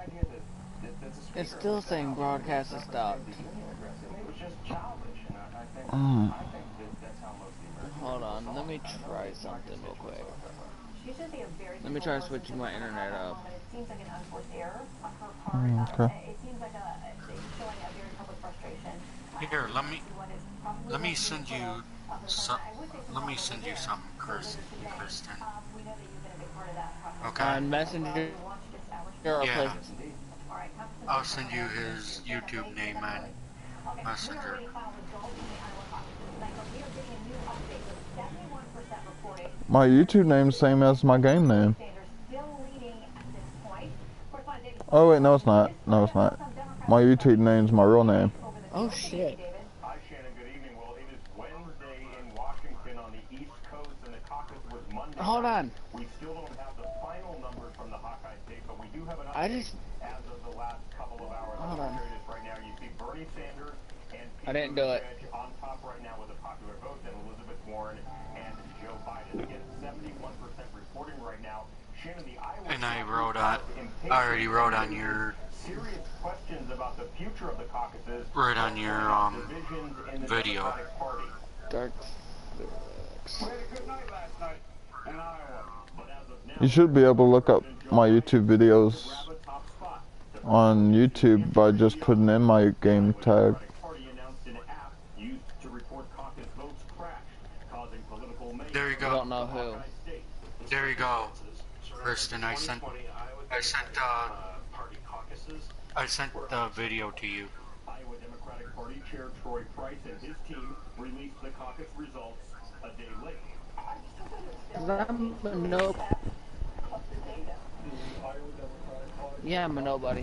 It's still saying broadcast is stopped. Mm. Hold on, let me try something real quick. Let me try switching my internet up. Okay. Here, let me send you some. Let me send you something, Kristen. Okay. On Messenger or Yeah, place. I'll send you his YouTube name on Messenger. My YouTube name's same as my game name. Oh wait, no it's not. No it's not. My YouTube name's my real name. Oh shit. Hi, Shannon. Good evening. Well, it is Wednesday in Washington on the East Coast, and the caucus was Monday. Hold on. We still don't have the final numbers from the Hawkeye State, but we do have an I update just. as of the last couple of hours. Hold I'll on. show you this right now. You see Bernie Sanders and I Pete didn't do it. Buttigieg on top right now with a popular vote, then Elizabeth Warren and Joe Biden. Again, 71% reporting right now. Shannon, the Iowa And I already impatient wrote on your serious questions about the future of the caucuses. right on your Divisions in the video. Democratic Party. Dark. We had a good night last night in Iowa. But as of now, You should be able to look up my YouTube videos on YouTube by just putting in my game tag. There you I go. don't know who. There you go, Kristen. I sent the video to you. Iowa Democratic Party Chair Troy Price and his team released the caucus results a day late. I'm a no. Yeah, I'm a nobody.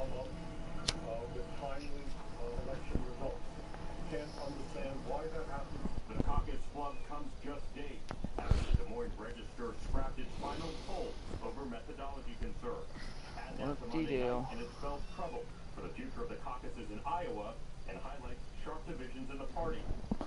The caucus flub comes just days after the Des Moines Register scrapped its final poll over methodology concerns. What do you do? And it spells trouble for the future of the caucuses in Iowa and highlights sharp divisions in the party.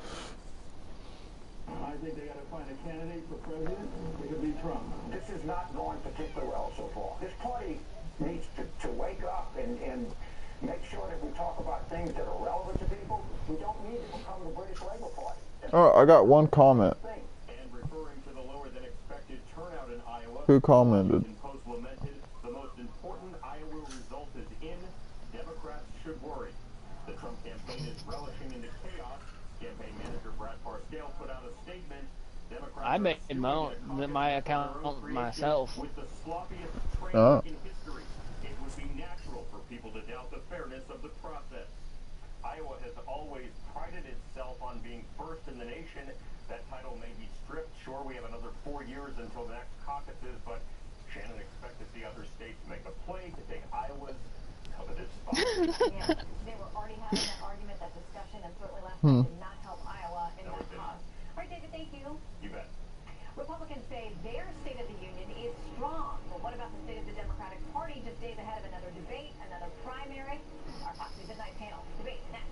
I think they got to find a candidate for president. It could be Trump. This is not going particularly well so far. This party needs to wake up and make sure that we talk about things that are relevant to people. We don't need to become the British Labour Party. Oh, I got one comment. And referring to the lower than expected turnout in Iowa, Who commented? Post lamented the most important Iowa result is in. Democrats should worry. The Trump campaign is relishing into chaos. Campaign manager Brad Parscale put out a statement. I made my account myself. With the sloppiest training in history, it would be natural for people to doubt the fairness of the process. Iowa has always prided itself on being first in the nation. That title may be stripped. Sure, we have another 4 years until the next caucuses, but Shannon expects to see other states make a play to take Iowa's coveted spot. Yeah, they were already having that argument, that discussion, and certainly last night did not help Iowa in that cause. All right, David, thank you. You bet. Republicans say their State of the Union is strong. Well, what about the state of the Democratic Party just days ahead of another debate, another primary? Our Fox News at Night panel. Debate next.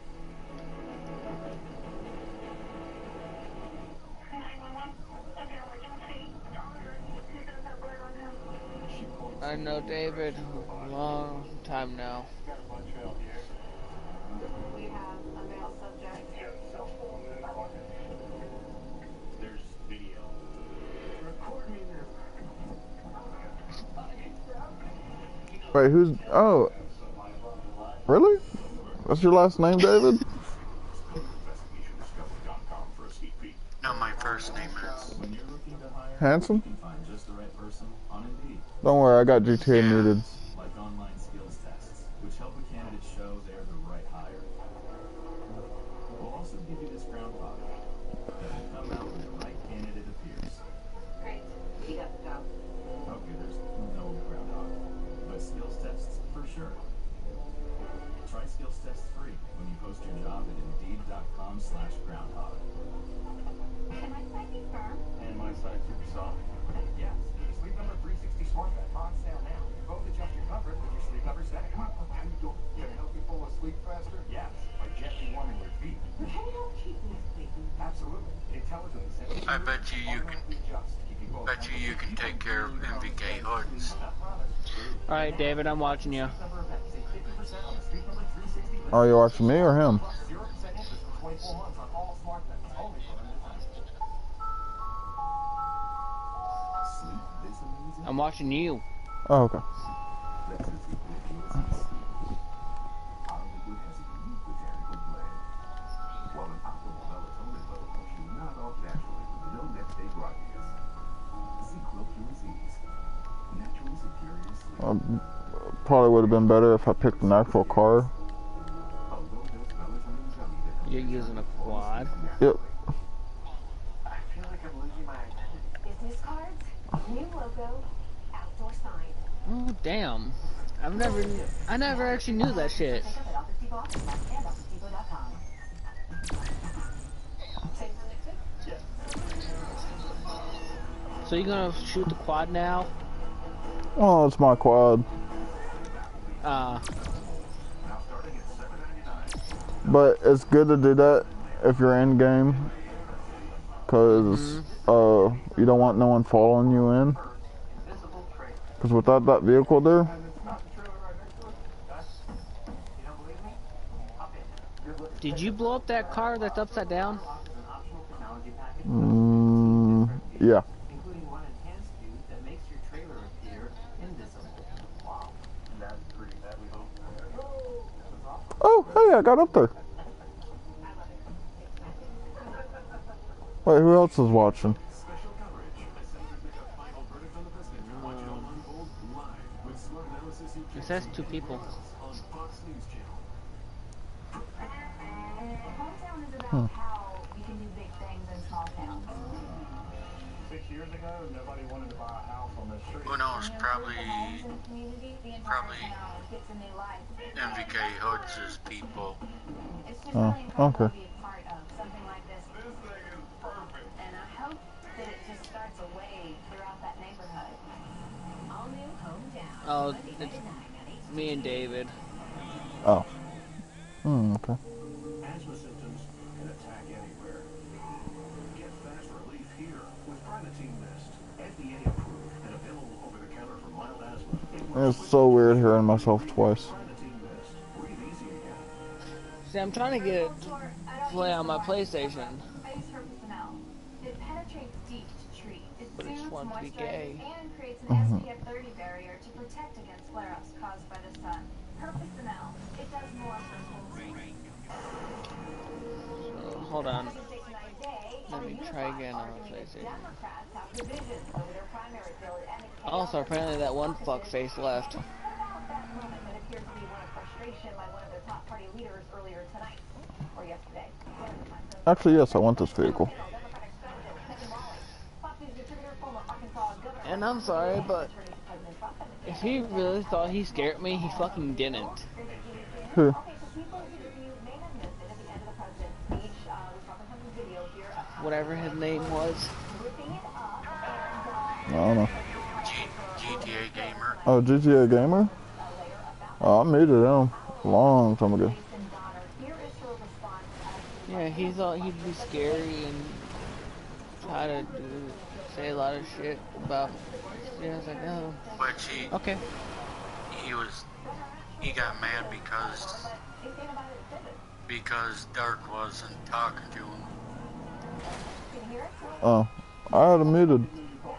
I know David. Long time now. We have a male subject. There's video. Record me now. Wait, who's... Oh. Really? What's your last name, David? No, my first name is. Handsome? Don't worry, I got GTA muted. Like online skills tests, which help a candidate show they're the right hire. We'll also give you this groundhog that will come out when the right candidate appears. Great. You got the job. Okay, there's no groundhog, but skills tests for sure. Try skills tests free when you post your job at Indeed.com/groundhog. Can my site be firm? And my side super soft. Yes, Sleep Number 360 Smart Bed on sale now. Both adjust your comfort with your Sleep Number setting. Come on, how you doing? Can I help you fall asleep faster? Yes, by gently warming your feet. Can you help keep me sleepy? Absolutely. Intelligently sensing. I bet you can take care of MVK Hoods. I promise. Alright, David, I'm watching you. Are you watching me or him? I'm watching you. Oh, okay. Probably would have been better if I picked an actual car. You're using a quad? Yep. I feel like I'm losing my identity. Business cards, new logo, outdoor sign. Oh, damn. I never actually knew that shit. So you're gonna shoot the quad now? Oh, it's my quad. But it's good to do that if you're in game, cause you don't want no one following you in. Cause without that vehicle there, Did you blow up that car that's upside down? yeah. Oh, hey, I got up there. Wait, who else is watching? It says 2 people. Hometown is about how you can do big things in small towns. 6 years ago, nobody wanted to buy a house on this street. Who knows? Probably MVK Hoods' people. Oh, okay. And I hope that it just starts a wave throughout that neighborhood. All new Hometown. Oh, it's me and David. Oh. Okay. Asthma symptoms can attack anywhere. Get fast relief here with Primatene Mist. FDA approved and available over the counter for mild asthma. It's so weird hearing myself twice. See, I'm trying to get it to play on my PlayStation. It penetrates deep to treat. It But it's soothes, fun to be gay. moisturizes, and creates an SPF 30 barrier to protect against flare-ups caused by the sun. Purpose-ML. It does more for So, hold on. Let me try again on PlayStation. Also, apparently that one fuckface left. Actually, yes, I want this vehicle. And I'm sorry, but if he really thought he scared me, he fucking didn't. Who? Whatever his name was. I don't know. GTA Gamer. Oh, GTA Gamer? Oh, I made it him a long time ago. Yeah, he thought he'd be scary and try to say a lot of shit about. Yeah, I was like, oh. But Okay. he got mad because Dark wasn't talking to him. Oh, I had him muted.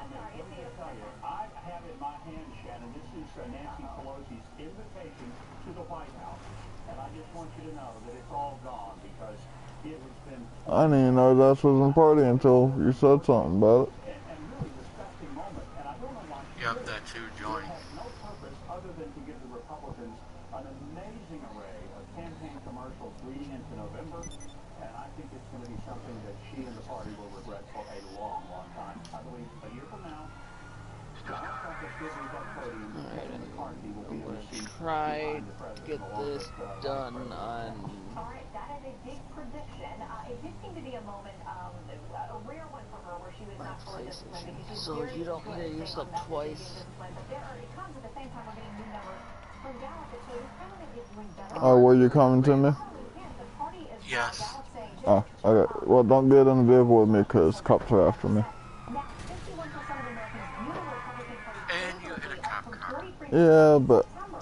I have in my hand, Shannon, this is Nancy Pelosi's invitation to the White House. And I just want you to know that it's all gone because it has been... I didn't even know that was in party until you said something about it. And really disgusting moment. And I don't know why... Yep, that's who joined. ...no purpose other than to give the Republicans an amazing array of campaign commercials leading into November. And I think it's going to be something that she and the party will regret for a long, long time. I believe a year from now, Donald Trump is giving that podium to Kevin McCarthy will be able to see Try to get this done on. Alright, that is a big prediction. It did seem to be a moment, a rare one for her where she was not fully disciplined because she's So you don't hear yourself twice. It comes at the same time we're getting new numbers from Gallup that show this president is doing better. Oh, were you coming to me? Yes. Oh, okay. Well, don't get in the vehicle with me because cops are after me. And you hit a cop car. Yeah, but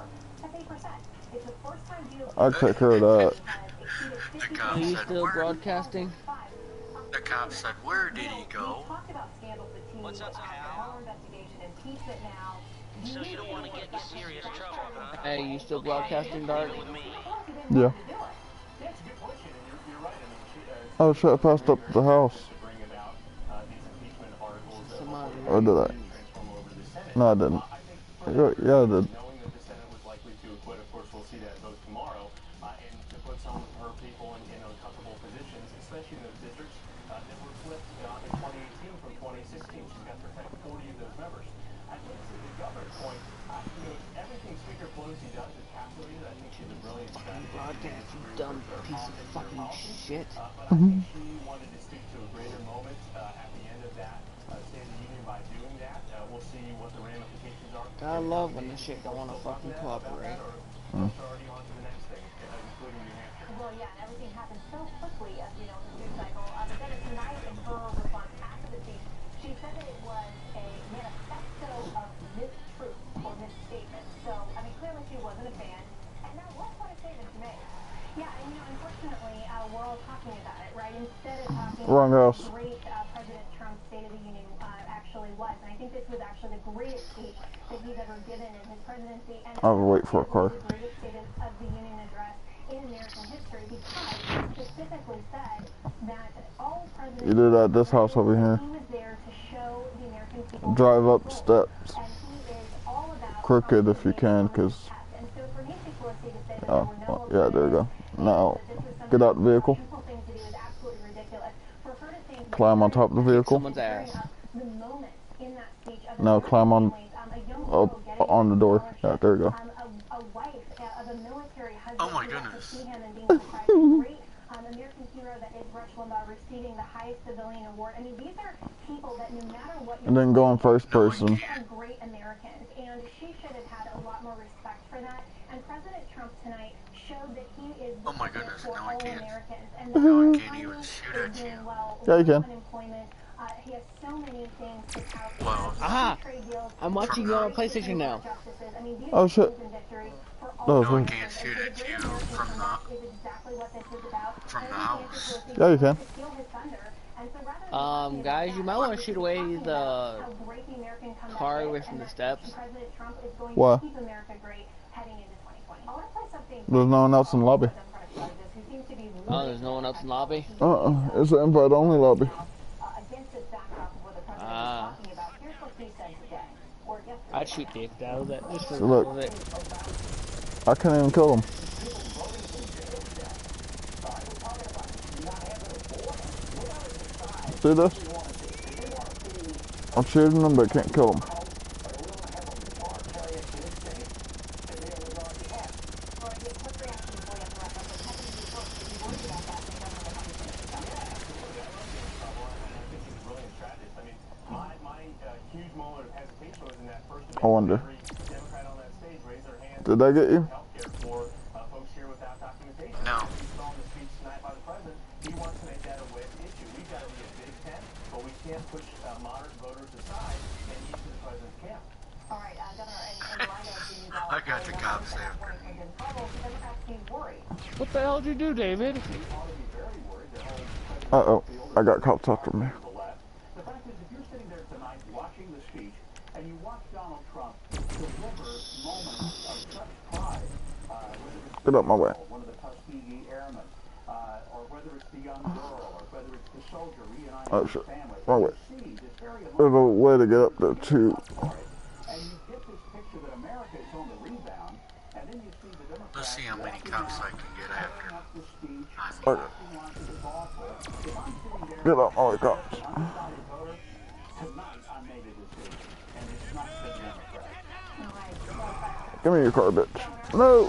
I'll take care of that. The Are cop you said, still where? broadcasting? The cop said, where did he go? What's up, pal? So you don't want to get in serious trouble, huh? Hey, you still broadcasting, Dark? Leave it with me. Yeah. Oh shit, I passed up the house. Somebody Or did I? No, I didn't. Yeah, I did. Knowing that the Senate was likely to acquit, of course, we'll see that vote tomorrow, and to put some of her people in uncomfortable positions, especially in those districts that were flipped in 2018 from 2016. She's got to protect 40 of those members. I think to the governor's point, everything Speaker Pelosi does is calculated. I think she's a brilliant strategist. broadcast, you dumb piece of fucking shit. But I think she wanted to speak to a greater moment at the end of that State of the Union by doing that. We'll see what the ramifications are. I love when this shit don't want to fucking cooperate. Already on to the next thing, including New Hampshire. Well, yeah, and everything happened so quickly, as you know, in the news cycle. But then tonight, in her response after the speech, she said that it was a manifesto of mistruths or misstatements. So, I mean, clearly she wasn't a fan. And now, what a statement to make. Yeah, and unfortunately, we're all talking about it, right? Instead of talking Wrong house. about how great President Trump's State of the Union actually was, and I think this was actually the greatest speech that he's ever given in his presidency. And I'll wait for a car. the greatest State of the Union address in American history, because he specifically said that all presidents. You did at this house over here. He was there to show the American people. Drive up steps. And he is all about Crooked if you can, because. and so for Nancy Pelosi to say that Oh, there were no yeah, there you go. Now, get out the vehicle. thing to do is absolutely ridiculous. For her to think Climb on top of the vehicle. Someone's ass. the moment in that speech of No, climb on up on the door. Yeah, there you go. a wife of a military husband. Oh my goodness. See him and being surprised. A great American hero that is Rush Limbaugh receiving the highest civilian award. I mean, these are people that no matter what. And then go in first person. Are great Americans, and she should have had a lot more respect for that. And President Trump tonight showed that he is Oh my goodness, for now I all can't. Americans. And Now I can't even shoot at you. Yeah, you can. Unemployment. He has so many things to tout. Well, Aha! I'm watching you on PlayStation now. I mean, these Oh shit. no, No, I can't shoot at you from the house. Yeah, you can. Guys, you might want to shoot away the car away from the steps. Why? There's no one else in the lobby. Oh, there's no one else in the lobby? It's an invite only lobby. Ah. I'd shoot the X out of it, just for So look. the it. I can't even kill him. See this? I'm shooting him, but I can't kill him. I wonder. Did I get you? No. I got the cops after me. What the hell did you do, David? Uh-oh. I got cops after me. The fact is, if you're sitting there tonight watching the speech, and you watch Donald Trump deliver moments of such pride, Get up my way. one of the Tuskegee Airmen, or whether it's the young girl, or whether it's the soldier reuniting Oh with shit. his family, Wrong way. you see this very There's a way to get up there too. and you get this picture that America is on the rebound, and then you see the Democrats Let's see how many cops I can get after. up the speech, Okay. acting like it was awful. If I'm sitting there, Get up my way, cops. undecided voter, tonight I made a decision, and it's not the Democrats. Give me your car, bitch. No!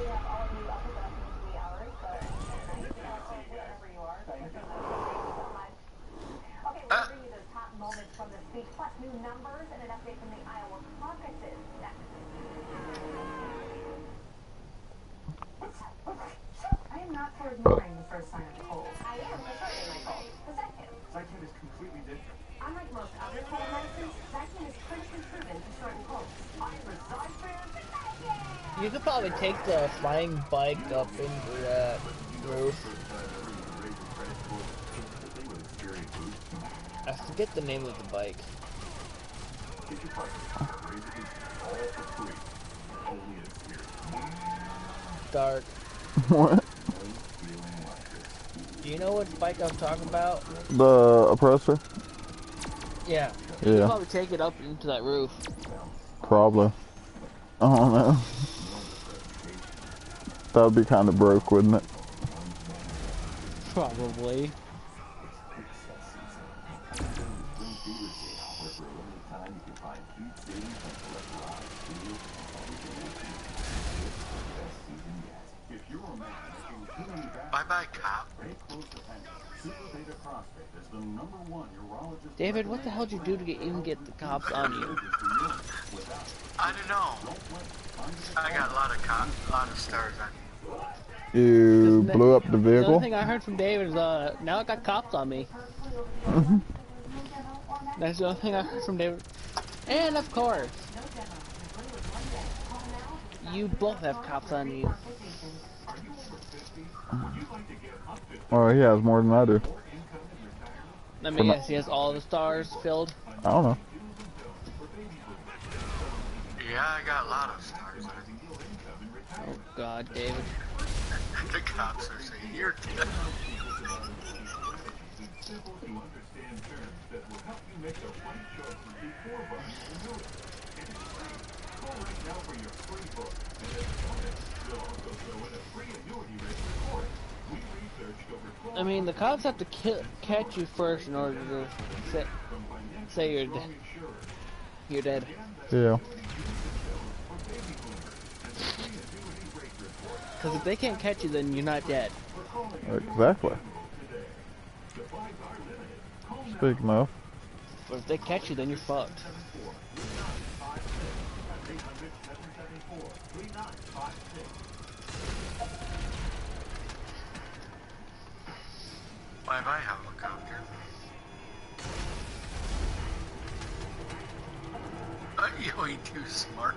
I am not for ignoring the first sign of cold. I am ignoring my cold. The second. Zyclone is completely different. Unlike most other cold medicines, Zyclone is clinically proven to shorten colds. I'm a Zyclone You could probably take the flying bike up into that roof. I forget the name of the bike. Dark. What? Do you know what bike I'm talking about? The oppressor? Yeah. You could Yeah, probably take it up into that roof. probably. I don't know. That would be kind of broke, wouldn't it? Probably. Bye-bye, cop. David, what the hell did you do to even get the cops on you? I don't know. I got a lot of stars on you. You blew up the The vehicle? only thing I heard from David is, now I got cops on me. That's the only thing I heard from David. And of course, you both have cops on you. Oh, he has more than I do. Let me guess, he has all the stars filled. I don't know. Yeah, I got a lot of stars on you. Oh God, David. The cops are saying you're dead. I mean, the cops have to catch you first in order to say you're dead. Yeah. Because if they can't catch you, then you're not dead. Exactly. Speaking of. But if they catch you, then you're fucked. Bye-bye, helicopter. You ain't too smart.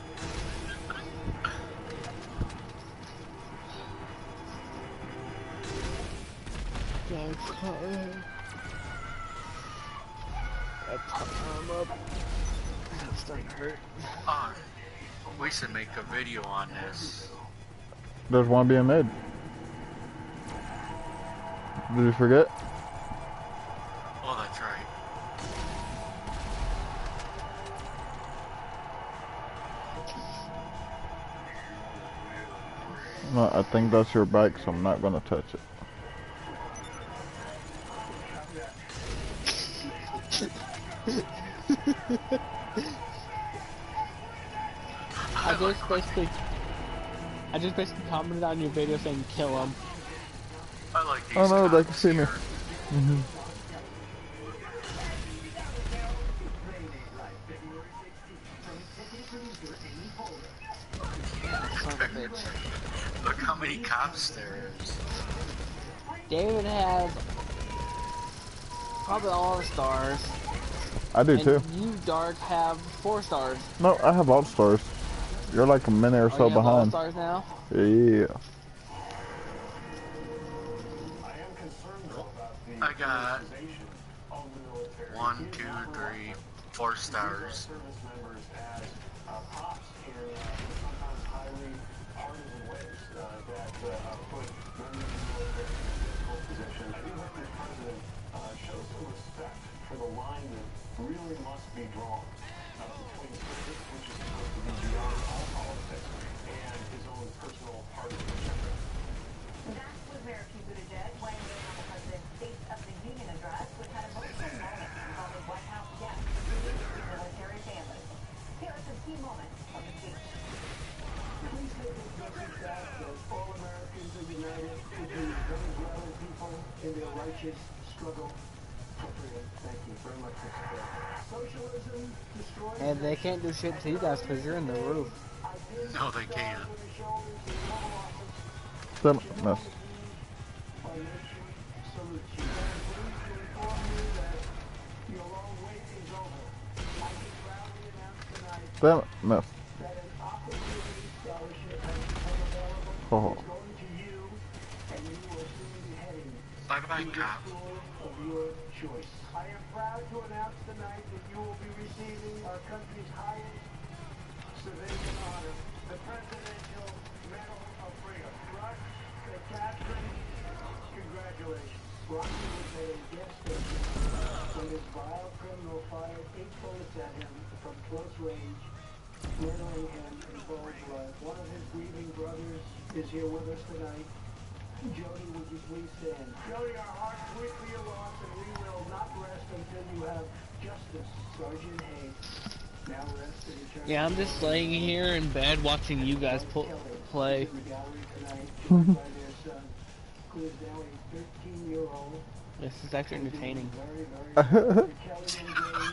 It's starting to hurt. We should make a video on this. There's one being made. Did you forget? Oh, that's right. No, I think that's your bike, so I'm not gonna touch it. I just basically commented on your video saying kill him. I like these. Oh no, they can cops see me. here. Son of a bitch. Look how many cops there is. David has probably all the stars. I do And too. you, Dark, have 4 stars. No, I have all stars. You're like a minute or Oh, so you have all behind. stars now? Yeah. I got 1, 2, 3, 4 stars. Really must be drawn between service, which is supposed to be beyond all politics, and his own personal partisanship. That was Mayor Pete Buttigieg weighing in on the president's State of the Union address, which had emotional moments involving White House guests, including military families. Here are some key moments of the speech. Please take this message back that all Americans are united with the Venezuelan people in their righteous struggle for freedom. Thank you very much, Mr. President. Socialism destroys... And they can't do shit to you guys because you're in the roof. No, they can't. Damn, missed. Damn it, missed. Oh. is going to you, and you will soon be heading Bye-bye, to the cop. school of your choice. I am proud to announce tonight that you will be receiving our country's highest civilian honor, the Presidential Medal of Freedom. Rush and Catherine, congratulations. Rocky was a gas station when this vile criminal fired 8 bullets at him from close range, murdering him in cold blood. One of his grieving brothers is here with us tonight. Jody, would you please stand? Jody, our hearts weep for your loss, and we will not rest until you have justice. Sergeant Hayes, now rest in eternity. Yeah, I'm just laying here in bed watching you guys play. In the gallery tonight, joined by their son, who is now a 13-year-old. This is actually entertaining. Very, very Kelly and James.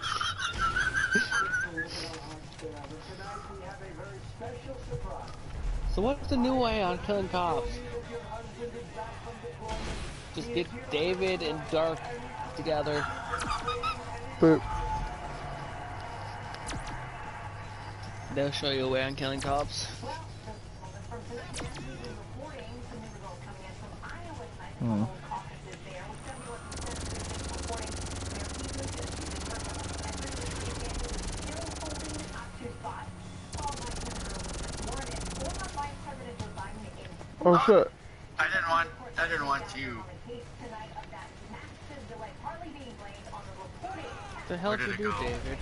Tonight we have a very special surprise. So what's the new way on killing cops? Just get David and Dark together. Boop. They'll show you a way on killing cops. Oh shit. I didn't want you. What the hell Where did did you it do, go? David?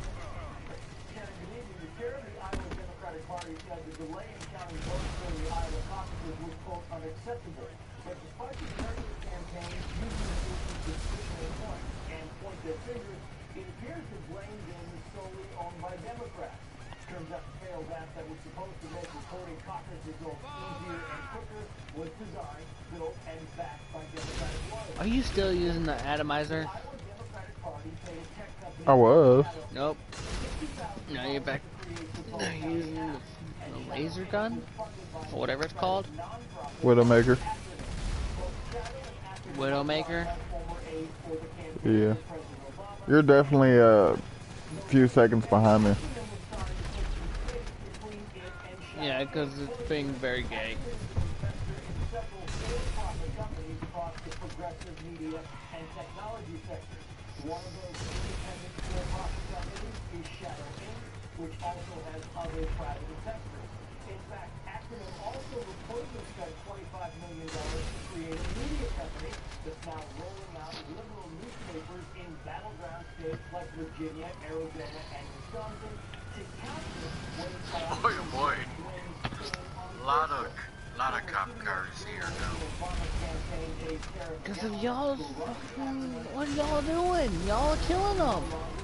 The chair of the Iowa Democratic Party said the delay in counting votes during the Iowa caucuses was, quote, unacceptable. But despite the president's campaign using the issue to spin their point and point their fingers, it appears the blame game is solely owned by Democrats. Turns out the failed app that was supposed to make recording caucus results easier and quicker was designed, built, and backed by Democratic lawyers. Are you still using the atomizer? I was. Nope. Now you're back. Now you're using the laser gun? Or whatever it's called? Widowmaker. Widowmaker? Yeah. You're definitely a few seconds behind me. Yeah, because it's being very gay. One of those independent for-profit companies is Shadow Inc., which also has other private investors. In fact, Acronym also reportedly spent $25 million to create a media company that's now rolling out liberal newspapers in battleground states like Virginia, Arizona, and Wisconsin to counter what it calls Boy, oh boy. Lot of cop cars here now. Because of y'all fucking... What are y'all doing? Y'all are killing them.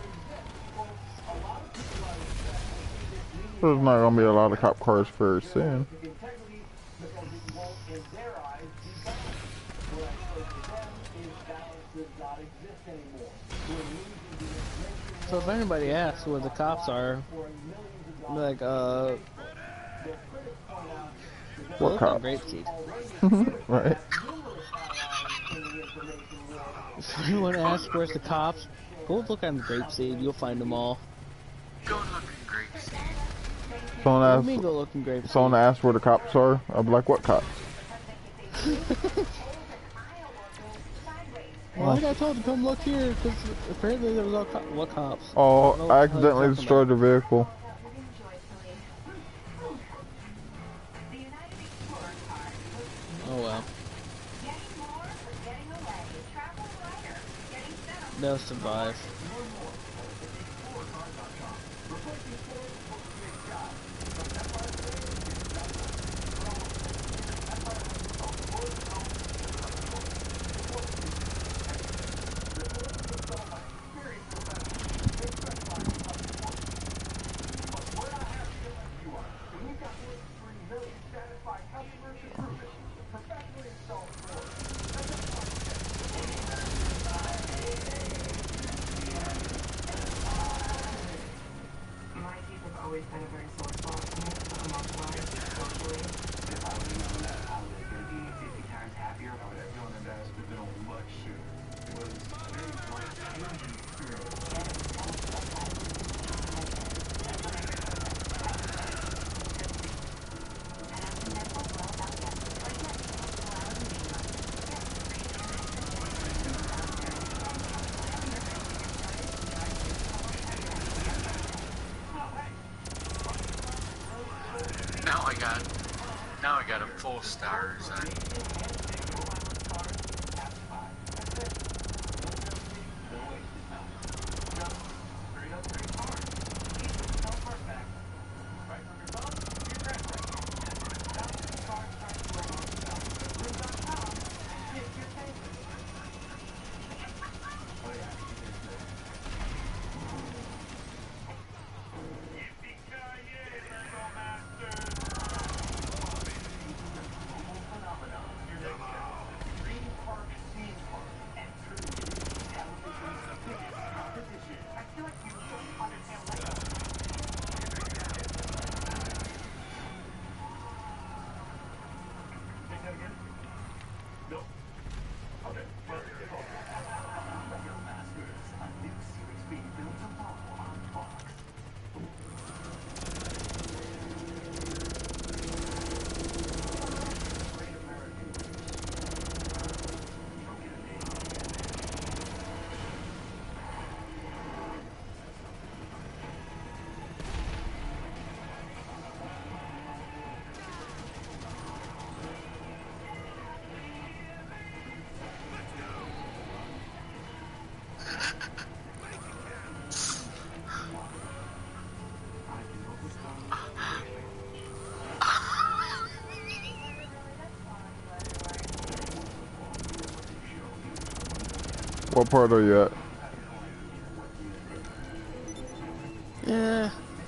There's not gonna be a lot of cop cars very soon. So if anybody asks where the cops are, like, What look cop? on Grapeseed. Right. If you want to ask where's the cops, go look on the Grapeseed. You'll find them all. Go look at Grapeseed. What Someone do you mean asked. go look in Grapeseed? Someone asked where the cops are. I'd be like, what cops? Well, I got told to come look here because apparently there was all what cops? Oh, I accidentally destroyed the vehicle. Oh well. They'll survive. Always been a very sore spot for me, emotionally, socially. If I would have known that I was going to be 50 times happier, I would have known that I would have been on much sooner. It was a very life-changing experience. I got a full stars. What part are you at? Yeah.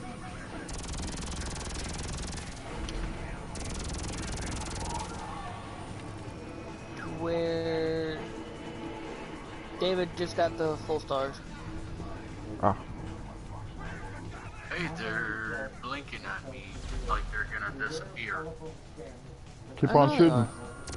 Where David just got the full stars. Ah. Hey, they're blinking at me like they're gonna disappear. Keep on shooting.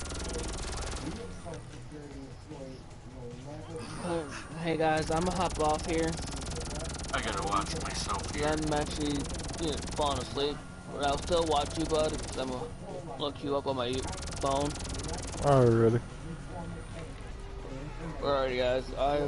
Hey guys, I'm gonna hop off here. I gotta watch myself here. I'm actually falling asleep. But I'll still watch you, bud, because I'm gonna look you up on my phone. Alrighty. Alrighty guys,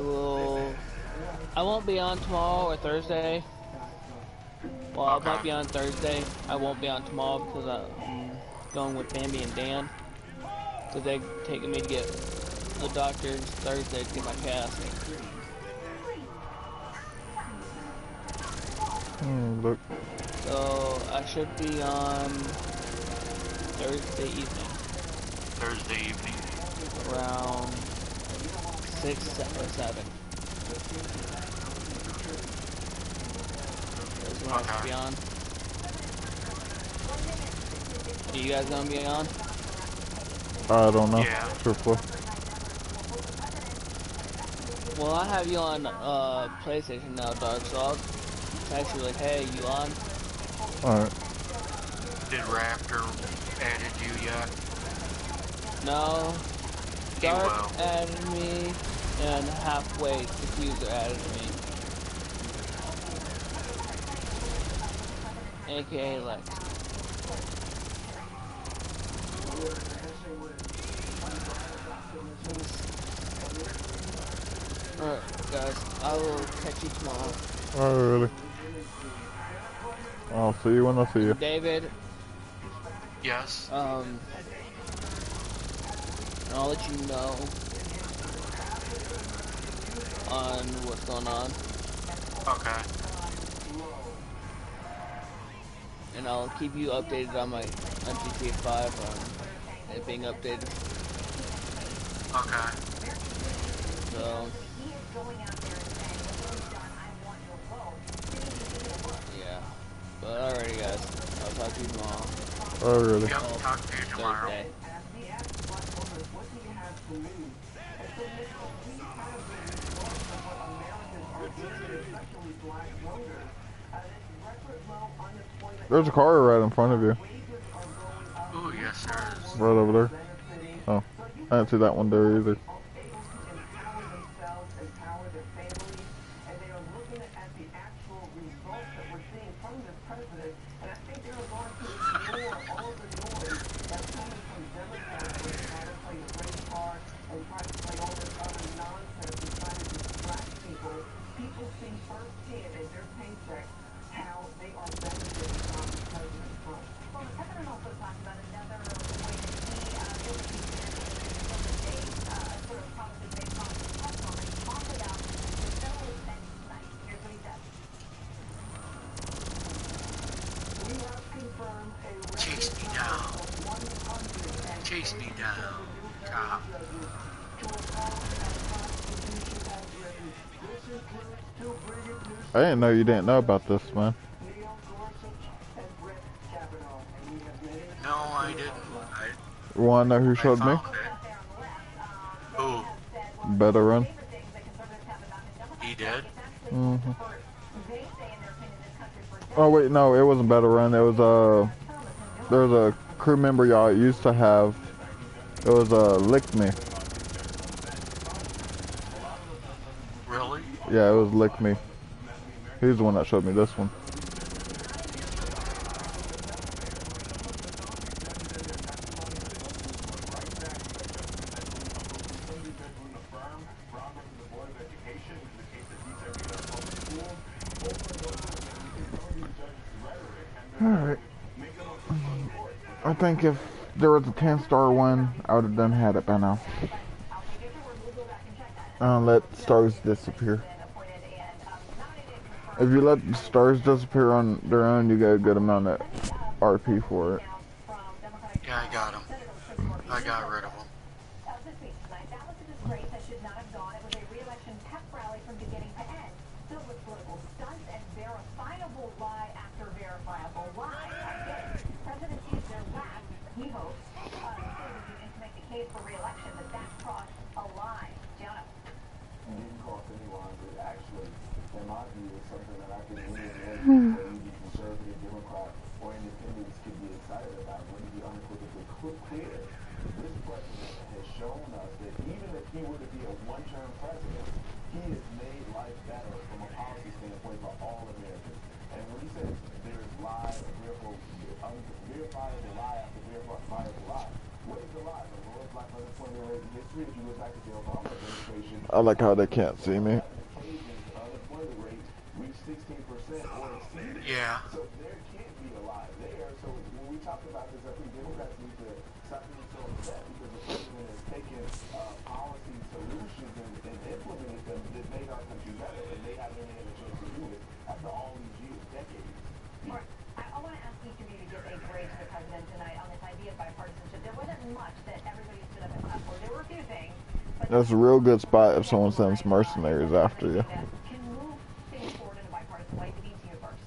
I won't be on tomorrow or Thursday. Well, I might be on Thursday. I won't be on tomorrow because I'm going with Bambi and Dan. Because they're taking me to get the doctor's Thursday to get my cast. Look. So I should be on Thursday evening. Thursday evening. Around 6 or 7. That's when I should be on. Are you guys gonna be on? I don't know. Yeah. Truthfully. Well, I have you on PlayStation now, Dark, so I'll text you like, hey, you on? Alright. Did Raptor added you yet? No. Dark added me, and halfway Diffuser added me. AKA Lex. Alright, guys, I will catch you tomorrow. Alrighty. I'll see you when I see you. David. Yes. I'll let you know on what's going on. Okay. And I'll keep you updated on my GTA 5 on it being updated. Okay. So yeah. But alrighty guys. I'll talk to you tomorrow. Alrighty. Yep, talk to you tomorrow. Thursday. There's a car right in front of you. Ooh, yes there is. Right over there. Oh, I didn't see that one there either. front. Well, the president also talked about another way that he sort of promises based on his testimony. He talked about the federal bench tonight. Here's what he said. We have confirmed a Chase record me number down. of 187 Chase me down. new Cop. federal judges to oppose our Constitution as written. This includes two brilliant new I didn't know you didn't know about this, man. Neil Gorsuch and Brett Kavanaugh. And we have many No, I didn't. You wanna know who I showed me? found it. Who? Better Run. He did? Mm-hmm. Oh wait, no, it wasn't Better Run. It was there was a crew member y'all used to have. It was Lick Me. Really? Yeah, it was Lick Me. He's the one that showed me this one. Alright. I think if there was a 10-star one, I would have done had it by now. Let stars disappear. If you let stars disappear on their own, you get a good amount of RP for it. Yeah, I got him. I got rid of him. This week tonight, that was a disgrace that should not have gone. It was a re-election pep rally from beginning to end, filled with political stunts and verifiable lie after verifiable lie. Again, President used their last, he hopes, to make the case for re-election, but that crossed a line. Gianna. It didn't cross any lines. It actually, in my view, is something that I think any American, conservative, Democrat, or independents could be excited about. Let me be unequivocally clear. This president has shown us that even if he were to be a one-term president, he has made life better from a policy standpoint for all Americans. And when he says there's lie, verifiable lie after verifiable lie, what is the lie? The lowest black unemployment rate in history. If you look back at the Obama administration, I like how they can't see me. unemployment rate reached 16% or exceeded. Yeah. So there can't be a lie there. So when we talk about this, I think Democrats need to stop being so upset because the president has taken policy solutions and implemented them that made our country better, and they haven't had a chance to do it after all these years, decades. All right. I want to ask each of you to give a grade to the president tonight on this idea of bipartisanship. There wasn't much that everybody stood up and clapped for. There were a few things. That's a real good spot if someone sends mercenaries after you. Can move things forward in a bipartisan way. To you first.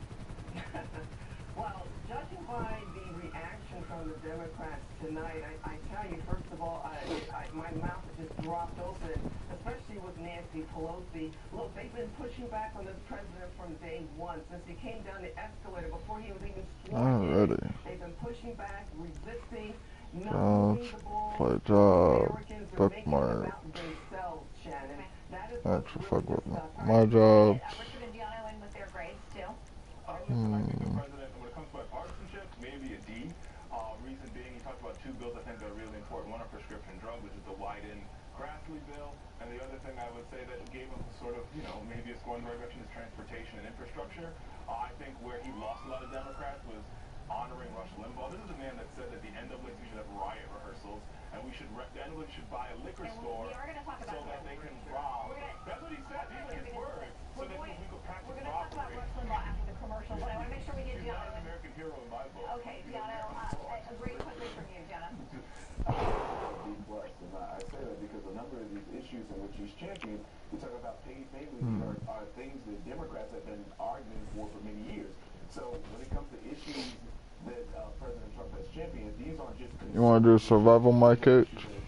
Well, judging by the reaction from the Democrats tonight, I tell you, first of all, my mouth just dropped open, especially with Nancy Pelosi. Look, they've been pushing back on this president from day one, since he came down the escalator before he was even sworn in. Alrighty. They've been pushing back, resisting, Jobs, play job, bookmark. Actually, fuck with my jobs. Richard and Gianna in with their grades too. I think the president, when it comes to bipartisanship, maybe a D. Reason being, he talked about two bills I think that are really important. One, on prescription drug, which is the Wyden-Grassley bill, and the other thing I would say that gave him sort of, maybe a score in the right direction is transportation and infrastructure. I think where he lost a lot of Democrats was honoring Rush Limbaugh. This is a man that said that the NAACP should have riot rehearsals, and the NAACP should buy a liquor store so that they can rob. That's what he said. These are his words. So that we could practice We're going to talk about robbery. Rush Limbaugh after the commercial, but I want to make sure we get He's not Gianna. an American hero in my book. Okay, Gianna, a great quickly from you, Gianna. B plus, and I say that because a number of these issues in which he's championed, we talk about paid families are things that Democrats have been arguing for many years. So when it comes to issues that President Trump has championed, these aren't just You want to do survival, my coach?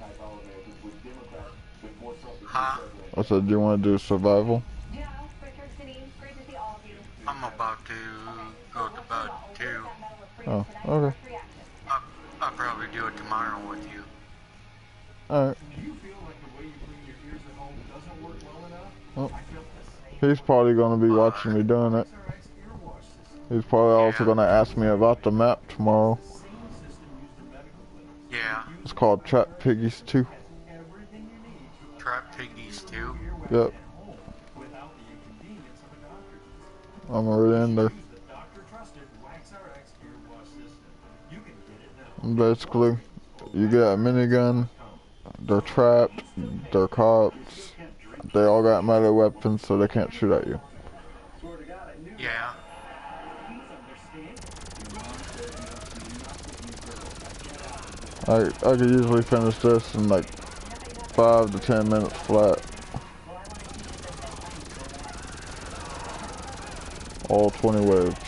Huh? I said, do you want to do survival? Gianna, Richard, Denise, great to see all of you. I'm about to go to bed too. Oh, okay. I'll probably do it tomorrow with you. Alright. Do you feel like the way you clean your ears at home doesn't work well enough? Well, I felt the same. he's probably going to be watching me doing it. SRX earwash system. He's probably also going to ask me about the map tomorrow. Same system used in medical clinics. Yeah. It's called Trap Piggies 2. Everything you need to Trap Piggies too. Yep. home without the inconvenience of a doctor's visit. I'm already in there. Use the doctor-trusted WaxRx earwash Basically, you get a minigun, they're trapped, they're cops, they all got melee weapons so they can't shoot at you. Yeah. I could usually finish this in like 5 to 10 minutes flat. All 20 waves.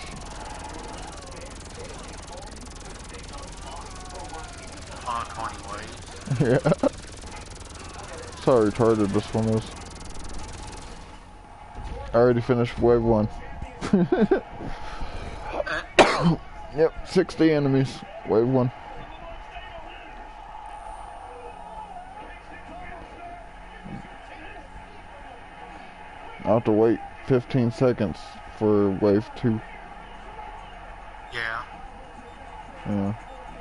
20 waves. Yeah. That's how retarded this one is. I already finished wave 1. Yep, 60 enemies. Wave 1. I'll have to wait 15 seconds for wave 2. Yeah. Yeah.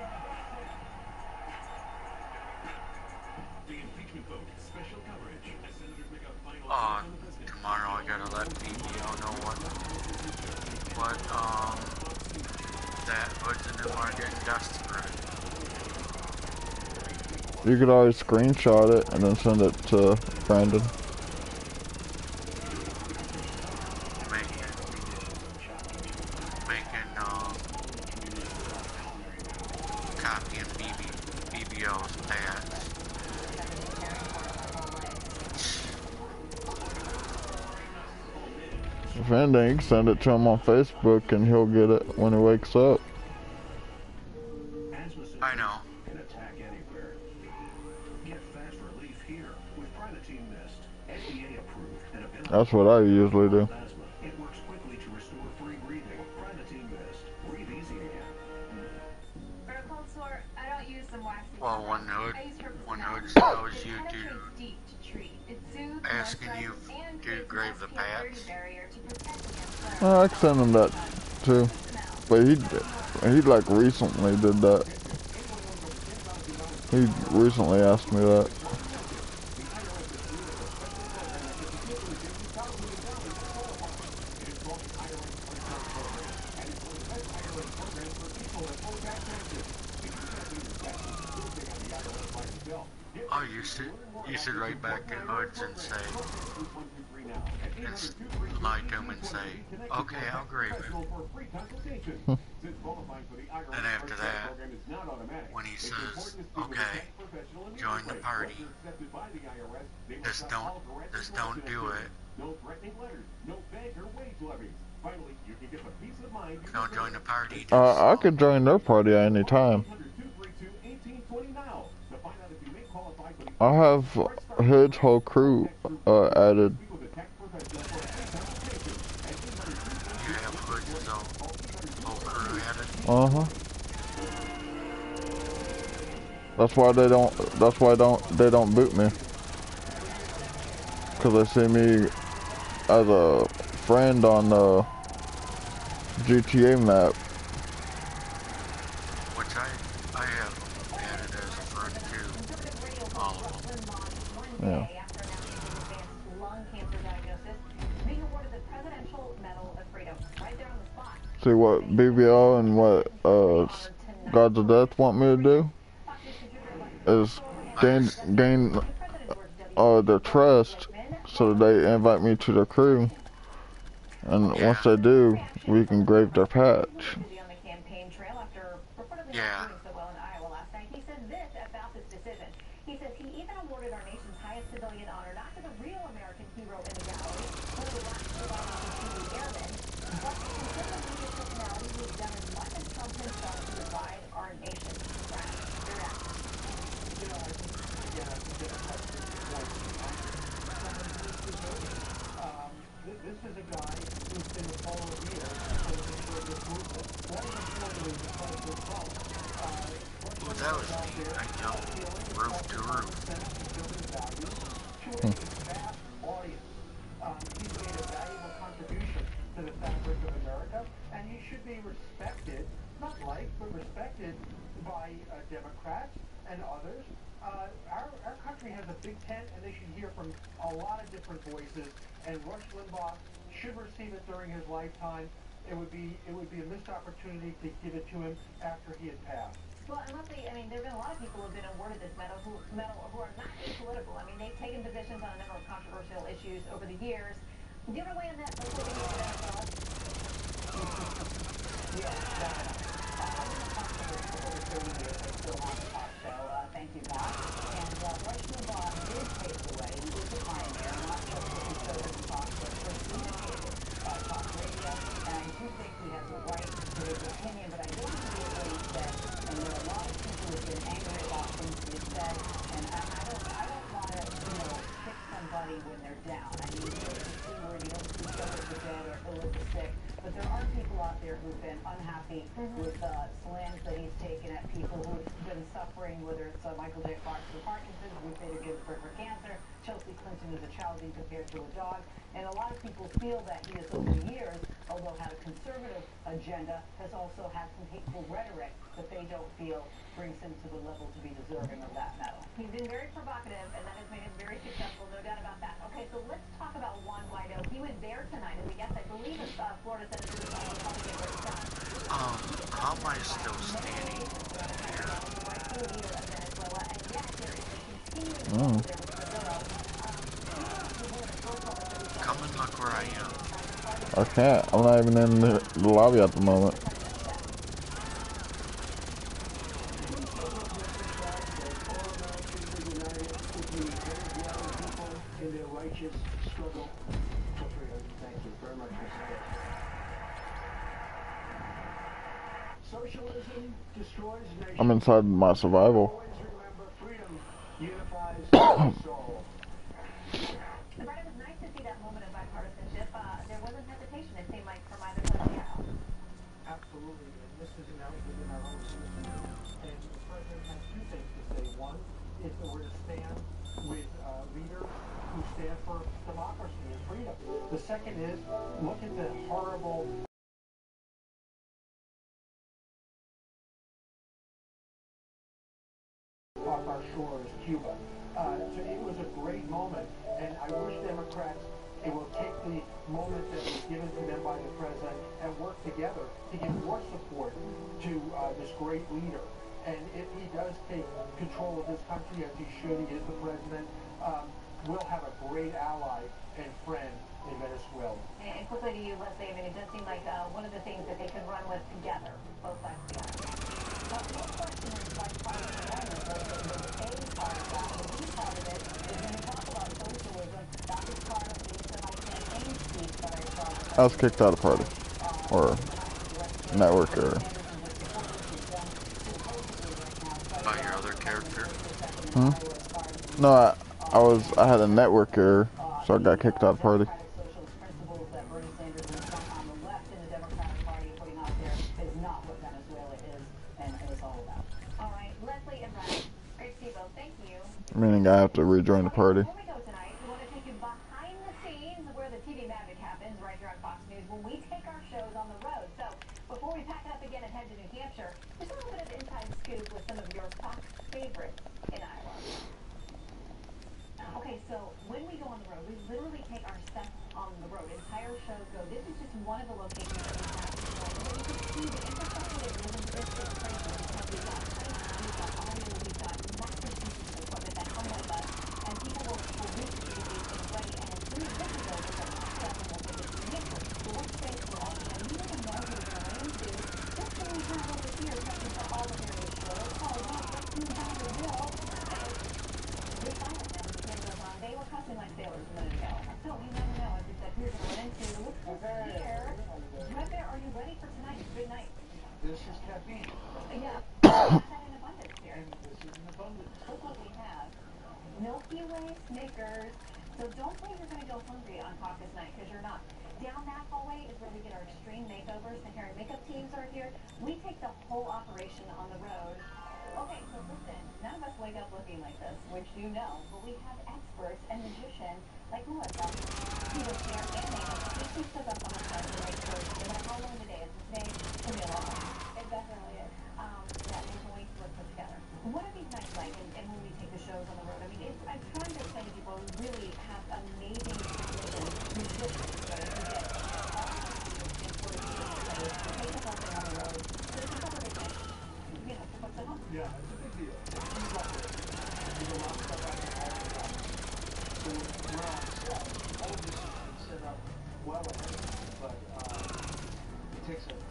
Tomorrow I gotta let PBO know what that Hoods and them are getting desperate. You could always screenshot it and then send it to Brandon. Copying BBO's pads. If anything, you can send it to him on Facebook and he'll get it when he wakes up. I know. Can attack anywhere. Get fast relief here with Primatene Mist. FDA approved and available. That's what I usually do. It works quickly to restore free breathing. Primatene Mist. Breathe easy again. For a cold sore, I don't use some waxy. Well, one Hood knows you do asking you to grave the pads. I can send him that too. But he like recently did that. He recently asked me that. Oh, you should write back in Hoods and say, lie to him and say, okay, I'll grave it. And after that, when he says, okay, join the party, just don't do it. Don't join the party. I could join their party at any time. I have Hood's whole crew added. You have Hood's whole crew added? Uh-huh. That's why they don't boot me. Cause they see me as a friend on the GTA map. Which I have added as a friend too. All of them. Yeah. See what BBL and what Gods of Death want me to do is gain their trust, so they invite me to their crew, and once they do, we can grave their patch. Yeah. He says he even awarded our nation's highest civilian honor not to the real American hero in the gallery, one of the last surviving airmen, but to consider the media personality who has done as much as Trump himself to divide our nation. This is a guy who's been a follower of years for this movement. More importantly, the president Trump. Well, that was neat. I jumped roof to roof. To a vast audience. He's made a valuable contribution to the fabric of America, and he should be respected, not liked, but respected by Democrats and others. Our country has a big tent, and they should hear from a lot of different voices. And Rush Limbaugh should receive it during his lifetime. It would be a missed opportunity to give it to him after he had passed. Well, and luckily, I mean, there have been a lot of people who have been awarded this medal who are not apolitical. I mean, they've taken positions on a number of controversial issues over the years. Do you ever weigh on that? Let's look at the NFL. Yeah, definitely. I've been a talk show for over 30 years. I still have a talk show. Thank you, God. And Rush Limbaugh did pave the way. He was a pioneer, not just for conservative talk, but for syndicated talk radio. And I do think he has a right to his opinion, but I don't agree with what he said. And there are a lot of people who have been angry about things he has said. And I don't want to, pick somebody when they're down. I mean, you don't see C word, you don't see Joe with the dead or Phil with the sick. But there are people out there who've been unhappy with slams that he's taken at people who've been suffering, whether it's Michael J. Fox for Parkinson's, Ruth Bader Ginsburg for cancer, Chelsea Clinton as a child being compared to a dog. And a lot of people feel that he has, over the years, although had a conservative agenda, has also had some hateful rhetoric that they don't feel brings him to the level to be deserving of that medal. He's been very provocative, and that has made him very successful, no doubt about that. Okay, so let's talk about Juan Guaido. He was there tonight, and yes, I believe it's Florida Senator Republican Rick Scott. How am I still standing here? Come and look where I am. I can't. I'm not even in the lobby at the moment. In their righteous struggle for freedom. Thank you very much, Mr. Socialism destroys nations. I'm inside my survival. Always remember, freedom unifies the soul. Brett, it was nice to see that moment of bipartisanship. There wasn't hesitation, it seemed like, from either side of the aisle. Absolutely, and this is announced within our own system. And the president has two things to say. One is that we're to stand with leaders who stand for democracy and freedom. The second is, look at the horrible off our shores, Cuba. So it was a great moment, and I wish Democrats will take the moment that was given to them by the president and work together to give more support to this great leader. And if he does take control of this country, as he should, he is the president, we'll have a great ally and friend in Venezuela. And quickly to you, Leslie, I mean, it does seem like one of the things that they can run with together, both sides of the aisle. But no question is bipartisan alignment, but the A part of that, the B part of it, is when you talk about socialism, that was part of the semi-campaign speech that I saw. I was kicked out of party. Or network error. By your other character? Hmm? No, I had a network error, so I got kicked out of party. Meaning I have to rejoin the party. Before we go tonight, we want to take you behind the scenes of where the TV magic happens right here on Fox News when we take our shows on the road. So before we pack it up again and head to New Hampshire, there's a little bit of inside scoop with some of your Fox favorites in Iowa. Okay, so when we go on the road, we literally take our sets on the road. Entire shows go. This is just one of the locations that we have tonight. And you can see the infrastructure that goes into this is crazy because we've got lights, we've got audio, we've got massive pieces of equipment that come with us, and people will reach these things ready. And as soon as this is over, we'll pack up and we'll take it to New Hampshire. So what space we're all in, you never know who we're going into. Just so we have over here, checking for all the various shows. Oh, wow, that's $200 bill. We find it now. They were cussing like sailors a minute ago. So you never know. As we said, we're going to run into here. Right there. Are you ready for tonight? Good night. This is caffeine. Yeah. We have that in abundance here. And this is an abundance. Look what we have. Milky Way, Snickers. So don't think you're going to go hungry on caucus night, because you're not. Down that hallway is where we get our extreme makeovers. The hair and makeup teams are here. We take the whole operation on the road. Okay, so listen, none of us wake up looking like this, which you know, but we have experts and magicians like Melissa, who does hair and makeup. She keeps us up on our stuff to make sure, no matter how long the day is, today it's going to be a long one. It definitely is. Yeah, there's a way to put together. What are these nights like, and when we take the shows on the road? I mean, I'm trying to explain to people we really have amazing musicians that we get and sort of take the whole thing on the road. So it's a couple of things, you know, for folks at home.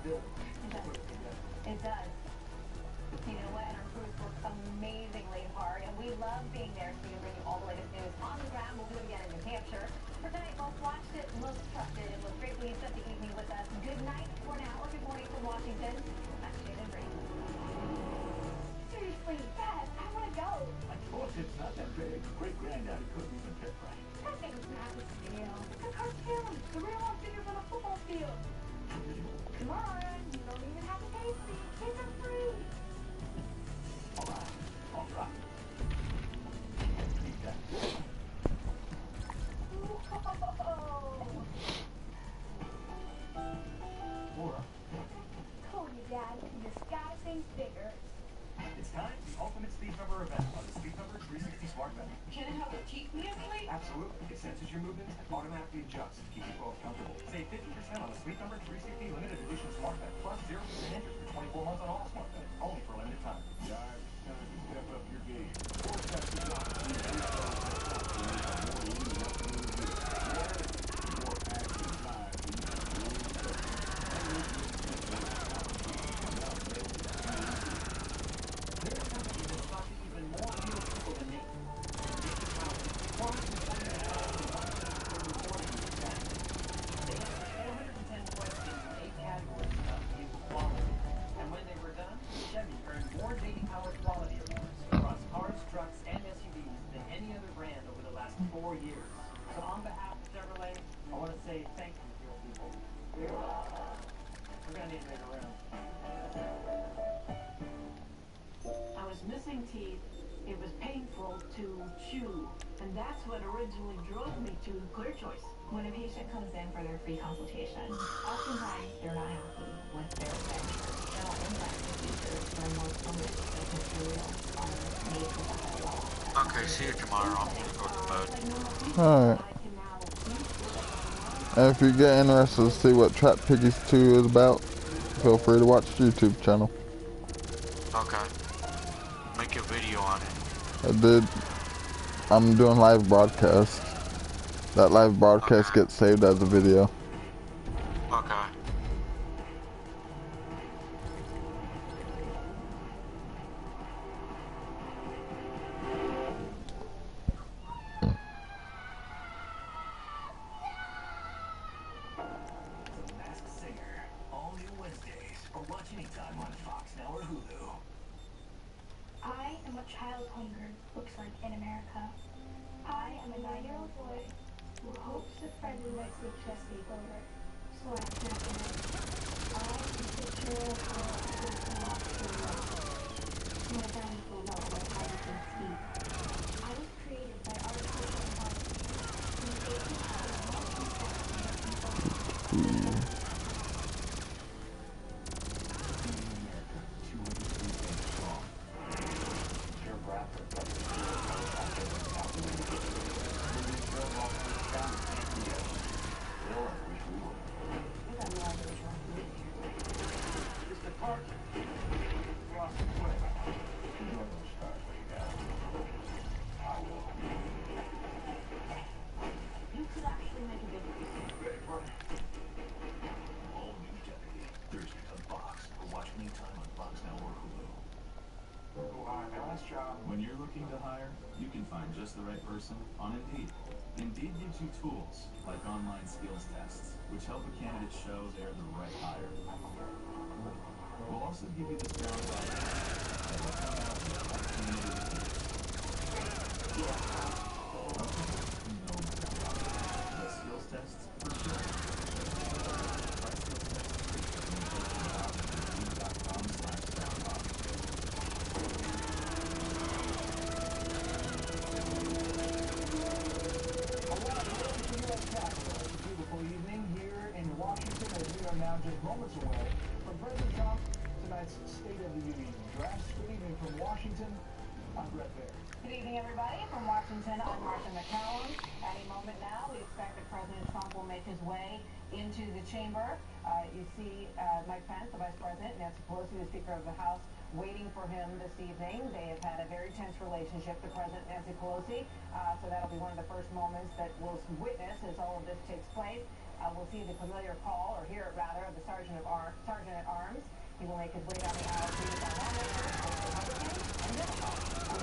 It does. You know what? And our crews work amazingly hard, and we love being there so we can bring you all the latest news on the ground. We'll do it again in New Hampshire. For tonight, most watched it, most trusted, and most gratefully you spent the evening with us. Good night for now, or good morning from Washington. I'm Shannon Breen. Seriously, Dad, I want to go. I told you it's not that big. Great-granddaddy couldn't even fit right. That thing's not a scale. It's a cartoon. The real one figures on a football field. Come on, you don't even have to pay for it. Kids are free. All right. Keep that. Laura, Told you, Dad. You just gotta think bigger. it's time for the ultimate Sleep Number event on the Sleep Number 360 Smart Bed. Can it help with keep me asleep? Absolutely. It senses your movements and automatically adjusts to keep you both comfortable. Save 50% on the Sleep Number 360 limited edition Smart Bed, plus 0% interest for 24 months on all Smart Beds, only for a limited time. Guys, it's time to step up your game. Missing teeth, it was painful to chew, and that's what originally drove me to Clear Choice. When a patient comes in for their free consultation, oftentimes they're not happy with their dentures. Dental implant procedures are more permanent than material made with a high wall. Okay, see you tomorrow. I'm gonna go to bed. Alright. And if you get interested to see what Trap Piggies 2 is about, feel free to watch the YouTube channel. Okay. Make a video on it. I did. I'm doing live broadcast. That live broadcast gets saved as a video. Okay. The Masked Singer. All new Wednesdays, or watch anytime on Fox Now or Hulu. I am what child hunger looks like in America. I am a 9-year-old boy who hopes a friendly night's sleep just sleep over, so I can have dinner. I am the picture of how I was lost in love. My family will know what I can see. I was created by artists and artists. We take the power of multi-faceted people. When you're looking to hire, you can find just the right person on Indeed. Indeed gives you tools like online skills tests, which help a candidate show they're the right hire. We'll also give you the strong that will come out in the right candidate. The skills tests for sure. Moments away from President Trump, tonight's State of the Union address. Good evening from Washington. I'm Brett Baer. Good evening, everybody. From Washington, I'm Martha McCallum. Any moment now, we expect that President Trump will make his way into the chamber. You see Mike Pence, the Vice President, Nancy Pelosi, the Speaker of the House, waiting for him this evening. They have had a very tense relationship, the President and Nancy Pelosi, so that'll be one of the first moments that we'll witness as all of this takes place. We'll see the familiar call, or hear it rather, of the Sergeant He will make his way down the aisle greeted by lawmakers, both Republican and Democrat.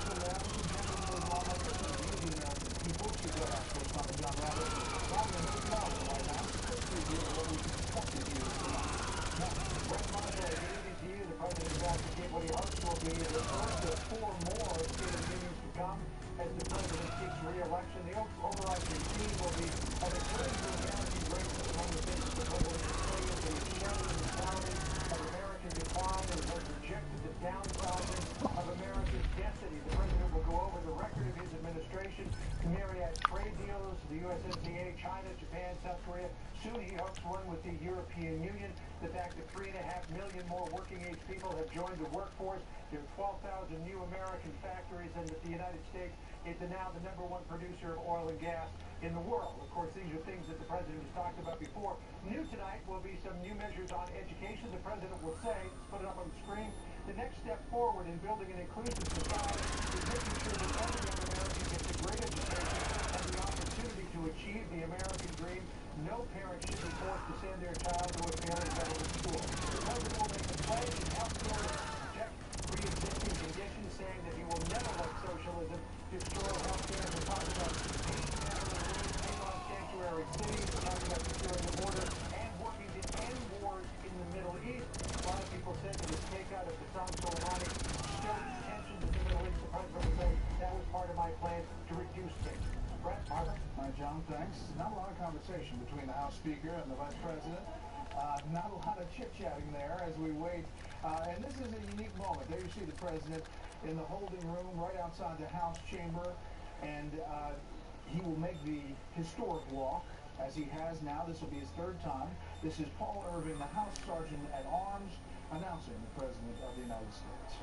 As the president seeks re-election, the overarching theme will be a return to American greatness among the things the president has stated that he's shown the reality of American decline and has rejected the downsizing of America's destiny. The president will go over the record of his administration, myriad trade deals, the USMCA, China, Japan, South Korea. Soon he hopes one with the European Union. The fact that 3.5 million more working-age people have joined the workforce. There are 12,000 new American factories, and that the United States is now the #1 producer of oil and gas in the world. Of course, these are things that the president has talked about before. New tonight will be some new measures on education. The president will say, put it up on the screen, the next step forward in building an inclusive society is making sure that every young American gets a great education and the opportunity to achieve the American dream. No parent should be forced to send their child to a failing government school. The president will make a pledge in health care to protect pre-existing conditions, saying that he will never let socialism destroy health care. We're talking about sanctuary cities, we're talking about securing the border, and working to end wars in the Middle East. A lot of people said that his takeout of Qasem Soleimani stirred tensions in the Middle East. The president was saying that was part of my plan to reduce tensions. Brett, Marvin? Hi, John, thanks. Not a lot of conversation between the House Speaker and the Vice President. Not a lot of chit-chatting there as we wait. And this is a unique moment. There you see the President in the holding room right outside the House chamber. And he will make the historic walk, as he has now. This will be his 3rd time. This is Paul Irving, the House Sergeant at Arms, announcing the President of the United States.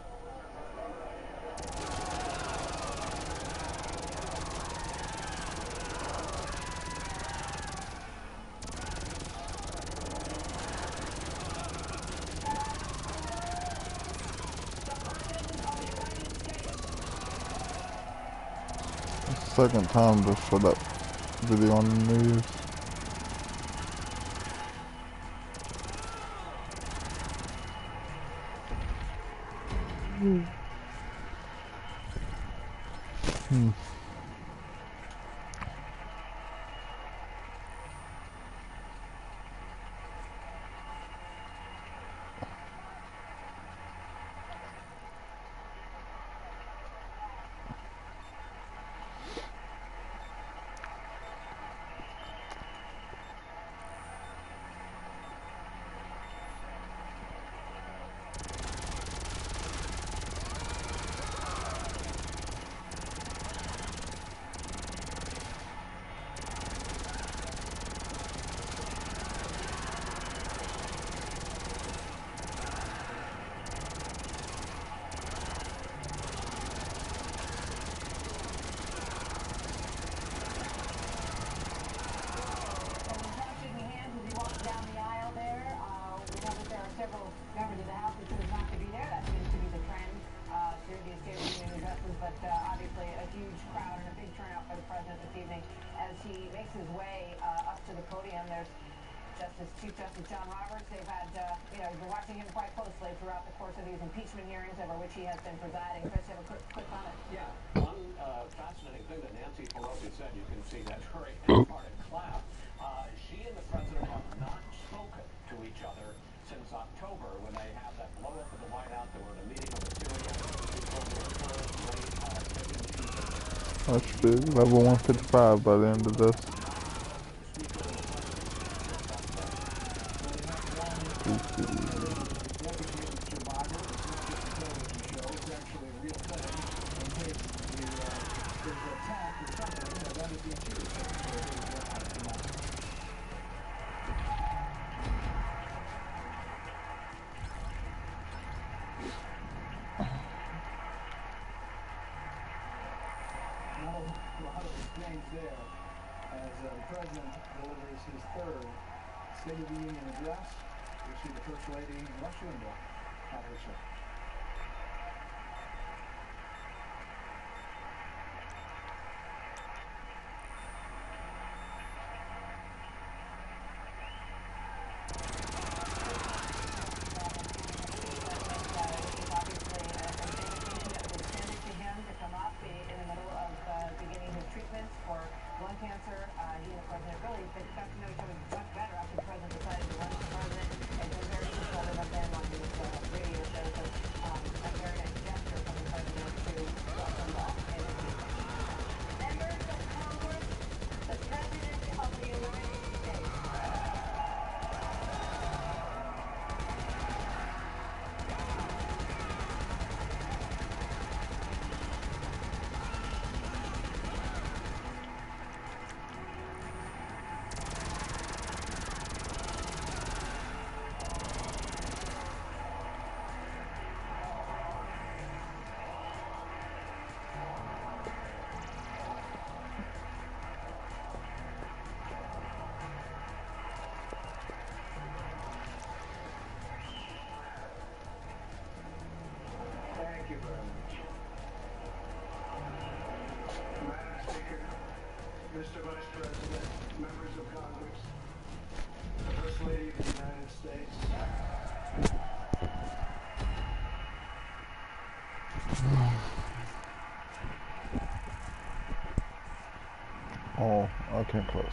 Second time to show that video on the news. Chief Justice John Roberts. They've had, been watching him quite closely throughout the course of these impeachment hearings over which he has been presiding. Chris, you have a quick comment? Yeah, one fascinating thing that Nancy Pelosi said, you can see that very hand-hearted clap. She and the president have not spoken to each other since October when they had that blow-up at the White House. They were at a meeting on the Syria. That should be level 155 by the end of this. There, as the President delivers his 3rd State of the Union address. We see the First Lady, Russia Limbaugh, have her say. Getting close.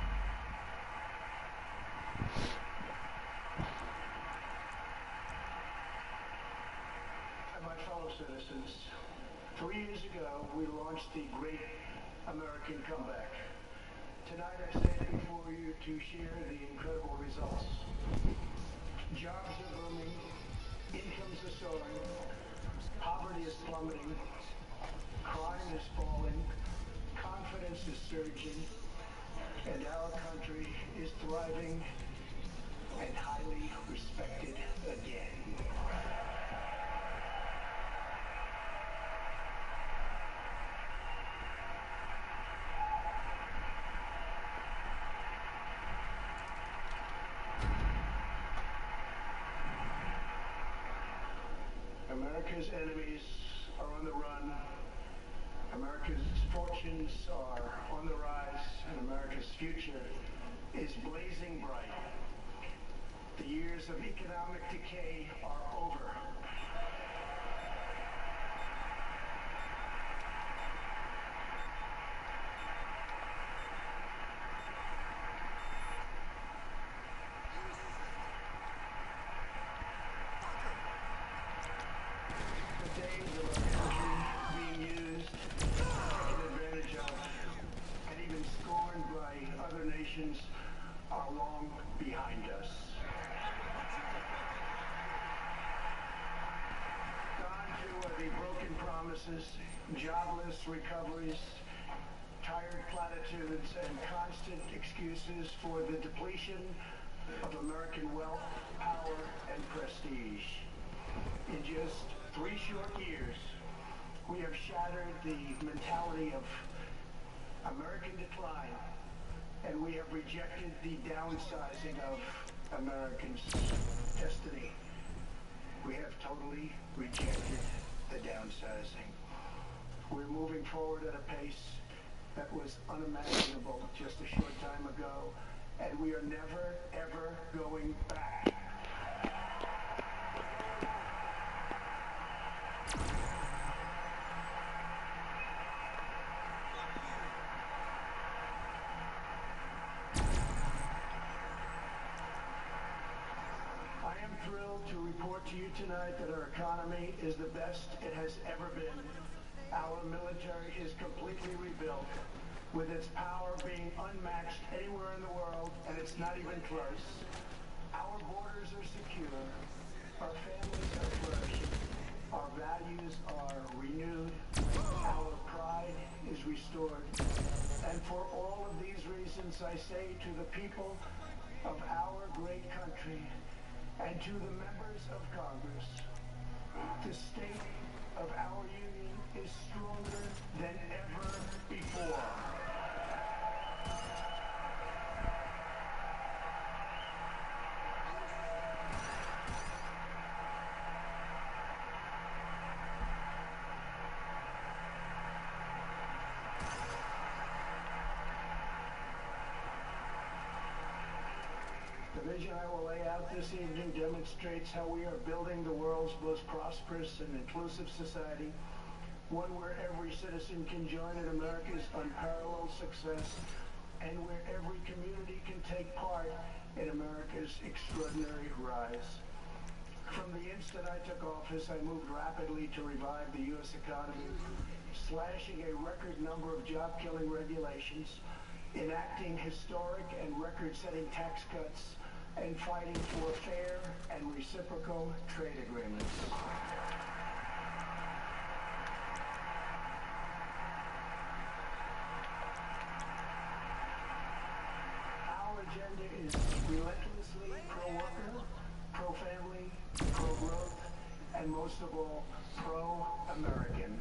My fellow citizens, 3 years ago, we launched the Great American Comeback. Tonight, I stand before you to share the incredible results. Jobs are booming, incomes are soaring, poverty is plummeting, crime is falling, confidence is surging, and our country is thriving and highly respected again. America's enemies are on the run. America's fortunes are on the rise, and America's future is blazing bright. The years of economic decay are over. The days of our country being used, taken advantage of, and even scorned by other nations are long behind us. Gone too are the broken promises, jobless recoveries, tired platitudes, and constant excuses for the depletion of American wealth, power, and prestige. In just 3 short years, we have shattered the mentality of American decline, and we have rejected the downsizing of Americans' destiny. We have totally rejected the downsizing. We're moving forward at a pace that was unimaginable just a short time ago, and we are never, ever going back. I am thrilled to report to you tonight that our economy is the best it has ever been. Our military is completely rebuilt, with its power being unmatched anywhere in the world, and it's not even close. Our borders are secure, our families are flourishing, our values are renewed, our pride is restored. And for all of these reasons, I say to the people of our great country and to the members of Congress, the state of our union is stronger than ever before. The vision I will lay out this evening demonstrates how we are building the world's most prosperous and inclusive society, one where every citizen can join in America's unparalleled success, and where every community can take part in America's extraordinary rise. From the instant I took office, I moved rapidly to revive the U.S. economy, slashing a record number of job-killing regulations, enacting historic and record-setting tax cuts, and fighting for fair and reciprocal trade agreements. Our agenda is relentlessly pro-worker, pro-family, pro-growth, and most of all, pro-American.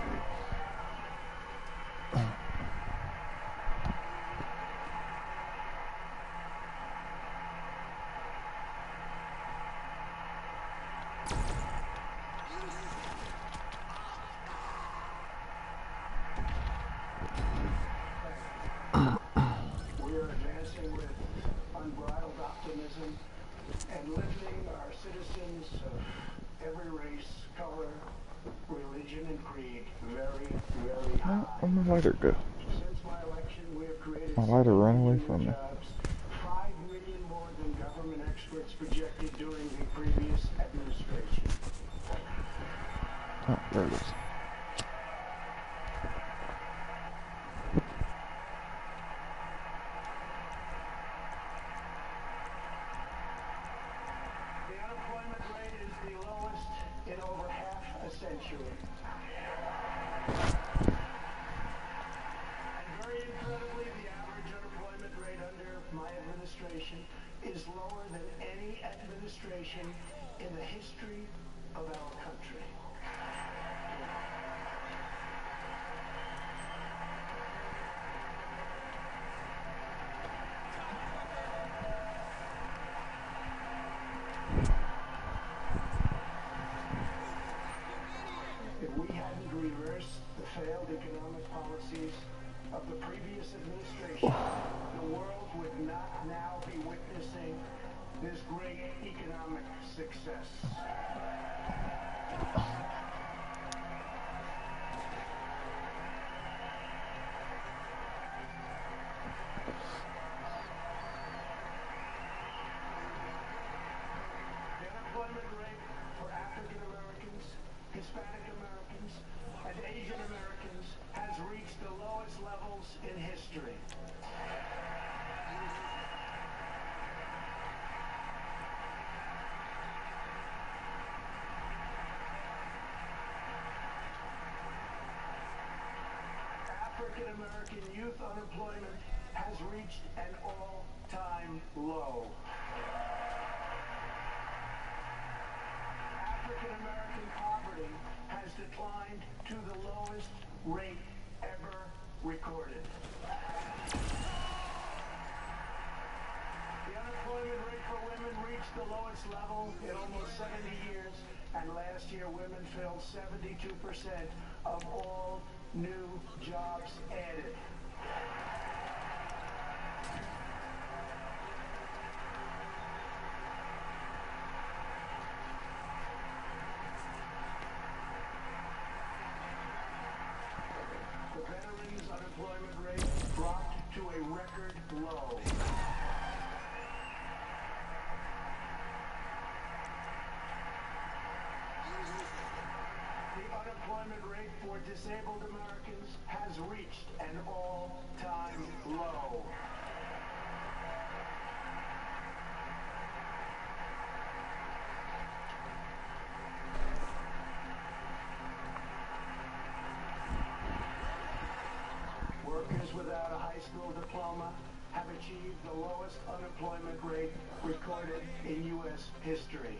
We are advancing with unbridled optimism and lifting our citizens of every race, color, religion, and creed very, very high. Where'd my lighter go? Since my election, we have created created My lighter ran away new from me. jobs, 5 million more than government experts projected during the previous administration. Oh, there it is. The unemployment rate is the lowest in over half a century. And very incredibly, the average unemployment rate under my administration is lower than any administration in the history of our country. If we hadn't reversed the failed economic policies of the previous administration, the world would not now be witnessing this great economic success. The unemployment rate for African Americans, Hispanic Americans, and Asian Americans has reached the lowest levels in history. African American youth unemployment has reached an all-time low. African American poverty has declined to the lowest rate ever recorded. The unemployment rate for women reached the lowest level in almost 70 years, and last year women filled 72% of all new jobs added. The veterans' unemployment rate dropped to a record low. The unemployment rate for disabled Americans has reached an all-time low. Workers without a high school diploma have achieved the lowest unemployment rate recorded in U.S. history.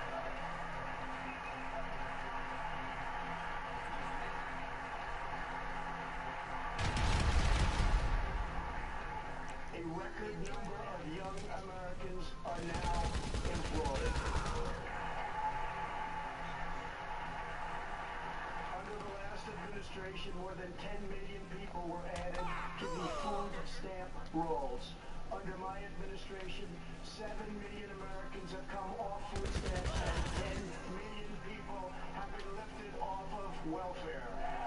A record number of young Americans are now employed. Under the last administration, more than 10 million people were added to the food stamp rolls. Under my administration, 7 million Americans have come off food stamps and 10 million people have been lifted off of welfare.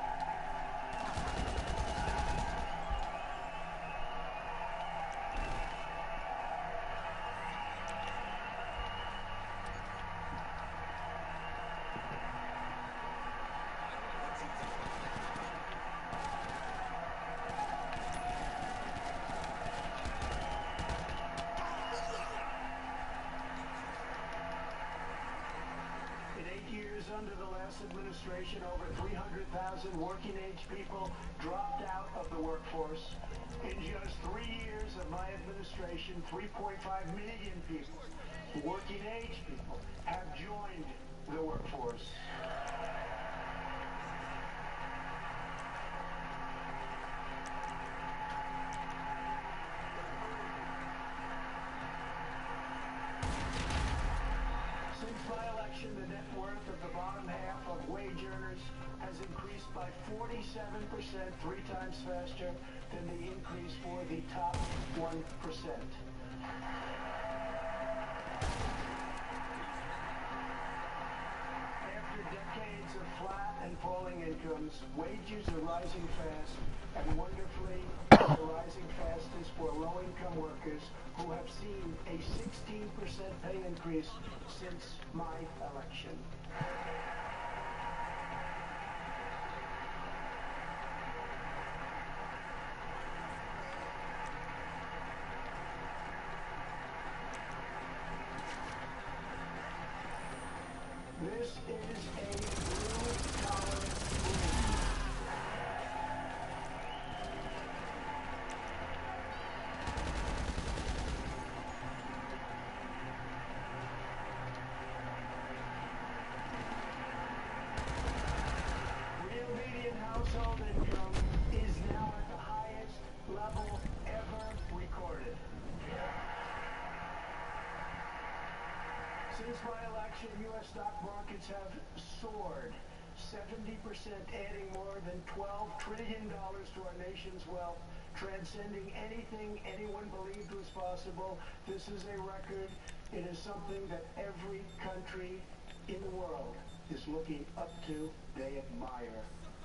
In 8 years under the last administration, over 300,000 working-age people dropped out of the workforce. In just 3 years of my administration, 3.5 million people, working-age people, have joined the workforce. Since my election, the net worth of the bottom half of wage earners has increased by 47%, 3 times faster than the increase for the top 1%. After decades of flat and falling incomes, wages are rising fast And wonderfully, they're rising fastest for low-income workers who have seen a 16% pay increase since my election. This is a blue-collar boom. Real median household income is now at the highest level ever recorded. Since my election, U.S. stock markets have soared 70%, adding more than $12 trillion to our nation's wealth, transcending anything anyone believed was possible. This is a record. It is something that every country in the world is looking up to. They admire.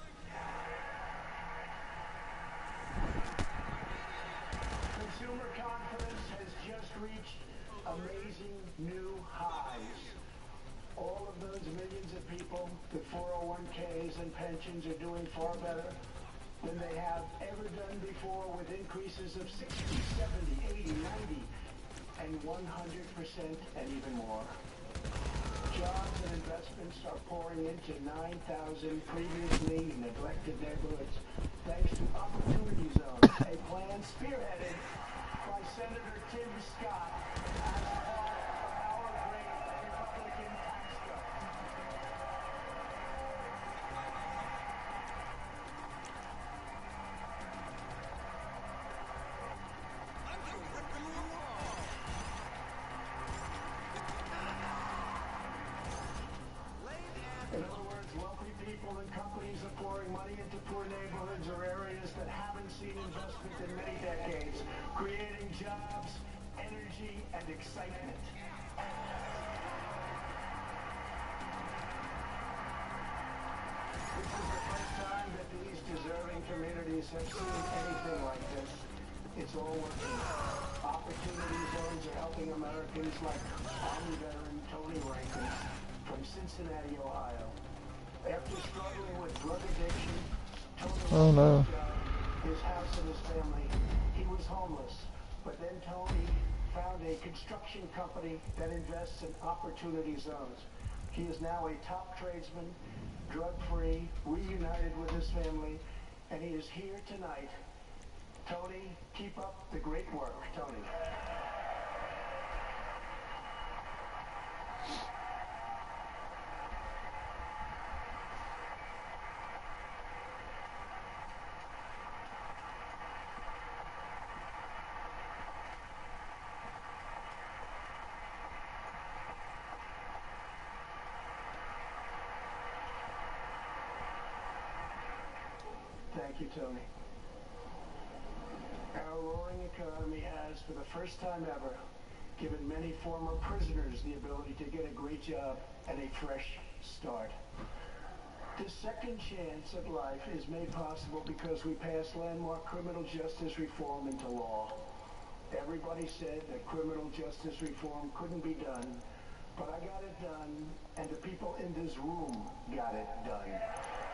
Consumer confidence has just reached amazing new highs. All of those millions of people with 401ks and pensions are doing far better than they have ever done before, with increases of 60, 70, 80, 90, and 100% and even more. Jobs and investments are pouring into 9,000 previously neglected neighborhoods thanks to Opportunity Zones, a plan spearheaded by Senator Tim Scott as part of our great Republican tax cut. In other words, wealthy people and companies are pouring money into poor neighborhoods or areas that haven't seen investment in many decades, creating jobs, energy, and excitement. This is the first time that these deserving communities have seen anything like this. It's all working. Opportunity Zones are helping Americans like Army veteran Tony Rankin from Cincinnati, Ohio. After struggling with drug addiction, Tony lost his house and his family. He was homeless, but then Tony found a construction company that invests in Opportunity Zones. He is now a top tradesman, drug-free, reunited with his family, and he is here tonight. Tony, keep up the great work, Tony. Thank you, Tony. Our roaring economy has, for the first time ever, given many former prisoners the ability to get a great job and a fresh start. This second chance at life is made possible because we passed landmark criminal justice reform into law. Everybody said that criminal justice reform couldn't be done, but I got it done, and the people in this room got it done.